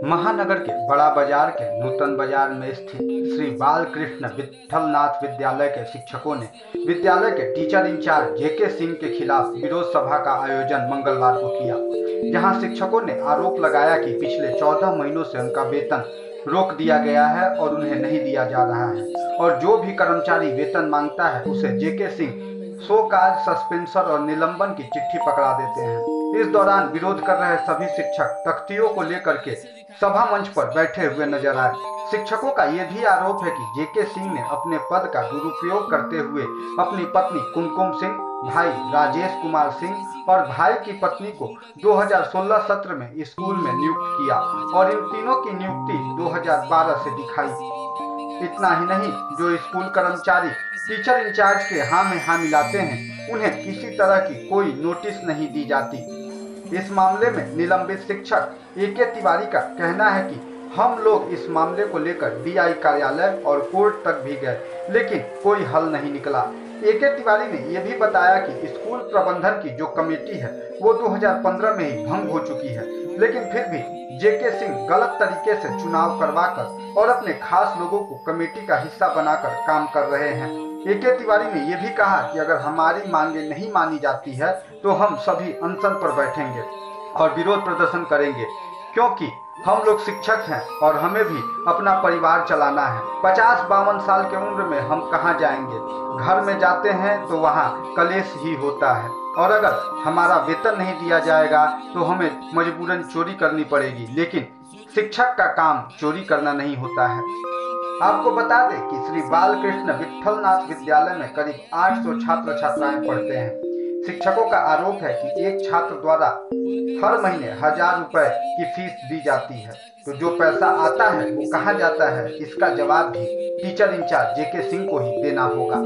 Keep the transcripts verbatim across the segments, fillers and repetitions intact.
महानगर के बड़ा बाजार के नूतन बाजार में स्थित श्री बालकृष्ण विट्ठलनाथ विद्यालय के शिक्षकों ने विद्यालय के टीचर इंचार्ज जेके सिंह के खिलाफ विरोध सभा का आयोजन मंगलवार को किया, जहां शिक्षकों ने आरोप लगाया कि पिछले चौदह महीनों से उनका वेतन रोक दिया गया है और उन्हें नहीं दिया जा रहा है और जो भी कर्मचारी वेतन मांगता है उसे JK Singh show cause, suspension और निलंबन की चिट्ठी पकड़ा देते हैं। इस दौरान विरोध कर रहे सभी शिक्षक तख्तियों को लेकर के सभा मंच पर बैठे हुए नजर आए। शिक्षकों का यह भी आरोप है कि जेके सिंह ने अपने पद का दुरुपयोग करते हुए अपनी पत्नी कुमकुम सिंह, भाई राजेश कुमार सिंह और भाई की पत्नी को दो हज़ार सोलह सत्र में स्कूल में नियुक्त किया और इन तीनों की नियुक्ति दो हज़ार बारह से दिखाई। इतना ही नहीं, जो स्कूल कर्मचारी टीचर इंचार्ज के हाँ में हाँ मिलाते हैं उन्हें किसी तरह की कोई नोटिस नहीं दी जाती। इस मामले में निलंबित शिक्षक एके तिवारी का कहना है कि हम लोग इस मामले को लेकर डीआई कार्यालय और कोर्ट तक भी गए, लेकिन कोई हल नहीं निकला। एके तिवारी ने यह भी बताया कि स्कूल प्रबंधन की जो कमेटी है वो दो हज़ार पंद्रह में ही भंग हो चुकी है, लेकिन फिर भी जेके सिंह गलत तरीके से चुनाव करवाकर और अपने खास लोगों को कमेटी का हिस्सा बनाकर काम कर रहे हैं। एके तिवारी ने यह भी कहा कि अगर हमारी मांगे नहीं मानी जाती है तो हम सभी अनशन पर बैठेंगे और विरोध प्रदर्शन करेंगे, क्योंकि हम लोग शिक्षक हैं और हमें भी अपना परिवार चलाना है। पचास बावन साल के उम्र में हम कहाँ जाएंगे? घर में जाते हैं तो वहाँ कलेश ही होता है और अगर हमारा वेतन नहीं दिया जाएगा तो हमें मजबूरन चोरी करनी पड़ेगी, लेकिन शिक्षक का काम चोरी करना नहीं होता है। आपको बता दें कि श्री बालकृष्ण विट्ठलनाथ विद्यालय में करीब आठ सौ छात्र छात्राएं पढ़ते हैं। शिक्षकों का आरोप है कि एक छात्र द्वारा हर महीने हजार रुपए की फीस दी जाती है, तो जो पैसा आता है वो कहाँ जाता है, इसका जवाब भी टीचर इंचार्ज जेके सिंह को ही देना होगा।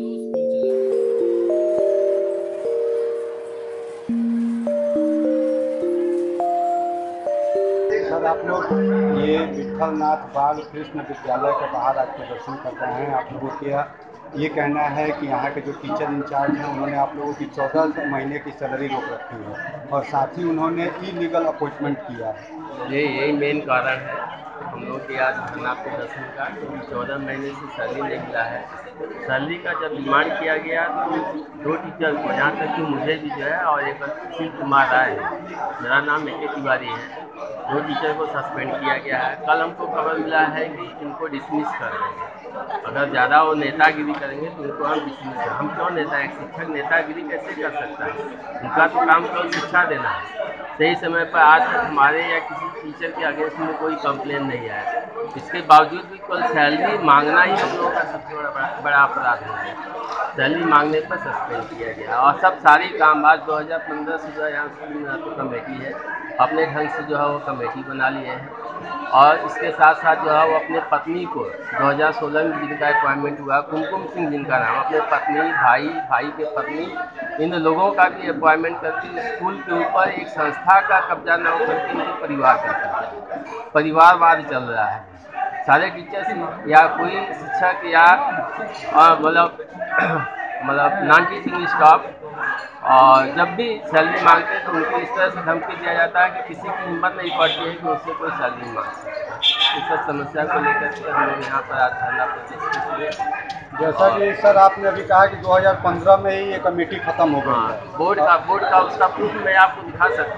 सर, आप लोग ये विट्ठलनाथ बाल कृष्ण विद्यालय के बाहर आज प्रदर्शन कर रहे हैं। आप लोगों का ये कहना है कि यहाँ के जो टीचर इंचार्ज हैं उन्होंने आप लोगों की चौदह महीने की सैलरी रोक रखी है और साथ ही उन्होंने इलीगल अपॉइंटमेंट किया है। ये यही मेन कारण है हम लोग के आज धरना प्रदर्शन का, क्योंकि चौदह महीने से सैलरी नहीं मिला है। सैलरी का जब डिमांड किया गया तो दो टीचर को, यहाँ तक कि मुझे भी जो है और एक सुशील कुमार राय है, मेरा नाम एके तिवारी है, दो टीचर को सस्पेंड किया गया है। कल हमको खबर मिला है कि इनको डिसमिस कर देंगे। अगर ज़्यादा वो नेतागिरी करेंगे तो उनको हम डिसमिस कर, हम क्यों नेता, एक शिक्षक नेतागिरी कैसे कर सकता है? उनका तो काम केवल शिक्षा देना है। सही समय पर आज तक हमारे या किसी टीचर के अगेंस्ट में कोई कंप्लेन नहीं आया। इसके बावजूद भी कल सैलरी मांगना ही हम लोगों का सबसे बड़ा बड़ा अपराध हो गया। सैलरी मांगने पर सस्पेंड किया गया और सब सारी काम आज दो हज़ार पंद्रह से जो है यहाँ स्कूल में तो कमेटी है, अपने ढंग से जो है वो कमेटी बना लिए हैं और इसके साथ साथ जो है वो अपने पत्नी को दो हज़ार सोलह में जिनका अपॉइंटमेंट हुआ, कुमकुम सिंह जिनका नाम, अपने पत्नी, भाई, भाई के पत्नी, इन लोगों का भी अपॉइंटमेंट करके स्कूल के ऊपर एक संस्था का कब्जा न हो करके इनके परिवार का कब्जा, परिवारवाद चल रहा है। सारे टीचर्स या कोई शिक्षक या मतलब मतलब नॉन टीचिंग स्टाफ और जब भी सैलरी मांगते हैं तो उनको इस तरह से धमकी दिया जाता है कि किसी की हिम्मत नहीं पड़ती है कि उससे कोई सैलरी मांग सकता है। इस सब समस्या को लेकर के हम लोग यहाँ पर आज धरना प्रदर्शन किए। जैसा कि सर आपने अभी कहा कि दो हज़ार पंद्रह में ही ये कमेटी खत्म हो गई है। बोर्ड का बोर्ड का उसका प्रूफ मैं आपको दिखा सकता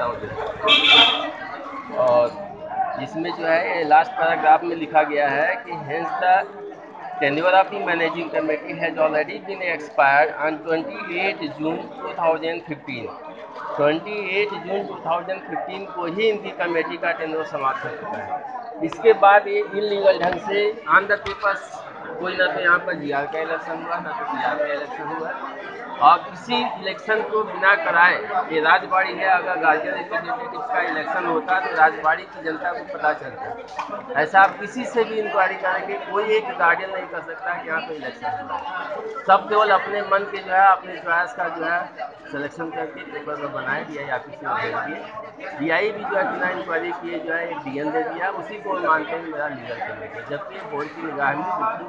हूँ और इसमें जो है लास्ट पैराग्राफ में लिखा गया है कि hence the tenure of the managing committee has already been expired on अट्ठाईस जून दो हज़ार पंद्रह। अट्ठाईस जून दो हज़ार पंद्रह को ही इनकी कमेटी का टेन्योर समाप्त हो चुका है। इसके बाद ये इलीगल ढंग से ऑन द पेपर्स कोई ना तो यहाँ पर जी आर का इलेक्शन हुआ, ना तो पी आर का इलेक्शन हुआ और किसी इलेक्शन को बिना कराए, ये राजबाड़ी है, अगर गार्जियन रिप्रेजेंटेटिव्स का इलेक्शन होता तो राजबाड़ी की जनता को पता चलता। ऐसा आप किसी से भी इंक्वायरी करेंगे, कोई एक गार्जियन नहीं कर सकता कि यहाँ पे इलेक्शन हुआ। सब केवल अपने मन के जो है अपने चॉइस का जो है सिलेक्शन करके पेपर में बनाए, डी आई ऑफिस में भेज दिए। डी आई भी जो है बिना इंक्वायरी किए जो है एक डी एन दे दिया, उसी को मानते हैं मेरा लीगल कमेटी, जबकि बोर्ड की निगाह में बिल्कुल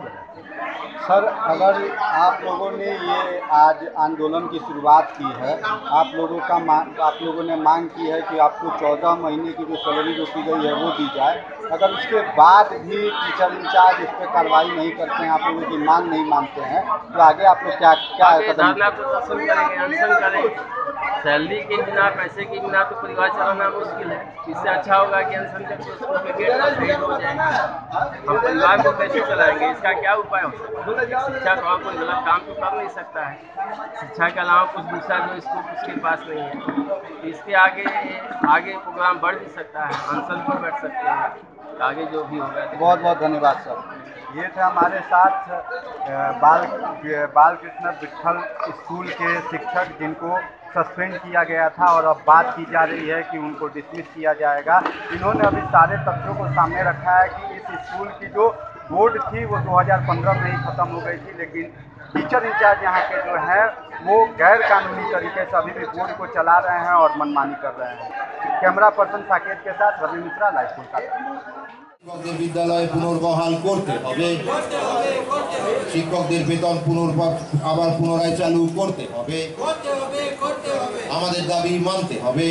रहते हैं। सर, अगर आप लोगों ने ये आज आंदोलन की शुरुआत की है, आप लोगों का मांग आप लोगों ने मांग की है कि आपको चौदह महीने की जो सैलरी रोकी गई है वो दी जाए, अगर उसके बाद भी टीचर इंचार्ज इस पर कार्रवाई नहीं करते हैं, आप लोगों की मांग नहीं मानते हैं, तो आगे आप लोग क्या क्या आगे कदम धरना प्रदर्शन करेंगे, अनशन करेंगे। सैलरी के बिना, पैसे के बिना तो परिवार चलाना मुश्किल है। इससे अच्छा होगा कि अनशन करके स्कूल के गेट पर शहीद हो जाएंगे। हम परिवार को कैसे चलाएंगे, इसका क्या उपाय हो सकता है? शिक्षा तो और कोई गलत काम तो कर नहीं सकता है। शिक्षा के अलावा कुछ दूसरा जो स्कोप उसके पास नहीं है, तो इसके आगे आगे प्रोग्राम बढ़ भी सकता है, अनशन पर बैठ सकते हैं, आगे जो भी होगा। बहुत बहुत धन्यवाद सर। ये थे हमारे साथ अ, बाल बाल कृष्ण विट्ठल स्कूल के शिक्षक जिनको सस्पेंड किया गया था और अब बात की जा रही है कि उनको डिसमिस किया जाएगा। इन्होंने अभी सारे तथ्यों को सामने रखा है कि इस स्कूल की जो बोर्ड थी वो दो हज़ार पंद्रह में ही ख़त्म हो गई थी, लेकिन टीचर इंचार्ज यहाँ के जो हैं वो गैर कानूनी तरीके से अभी भी बोर्ड को चला रहे हैं और मनमानी कर रहे हैं। कैमरा पर्सन साकेत के साथ रवि मिश्रा, लाइव कोलकाता। শিক্ষকদের বিদ্যালয়ে পুনর্বহাল করতে হবে, শিক্ষকদের বেতন পুনর্বার আবার পুনরায় চালু করতে হবে, আমাদের দাবি মানতে হবে,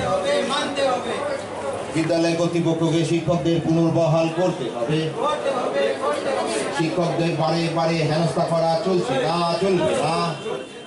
বিদ্যালয় কর্তৃপক্ষকে শিক্ষকদের পুনর্বহাল করতে হবে, শিক্ষকদের বারে বারে হেনস্থা করা চলছে না, চলবে না।